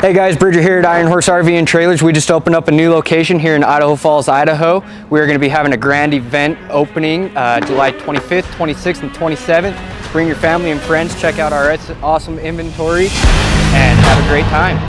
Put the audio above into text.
Hey guys, Bridger here at Hiorse RV and Trailers. We just opened up a new location here in Idaho Falls, Idaho. We're going to be having a grand event opening July 25th, 26th, and 27th. Bring your family and friends, check out our awesome inventory, and have a great time.